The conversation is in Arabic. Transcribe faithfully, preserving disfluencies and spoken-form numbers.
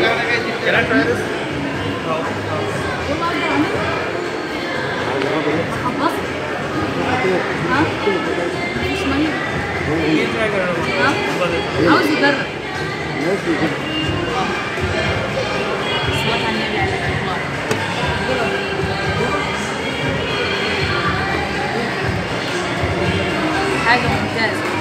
Can I try this? ها؟ مش مهم. ها؟ عاوز يجرب. الصلاة على النبي عليه الصلاة والسلام. حاجة ممتازة.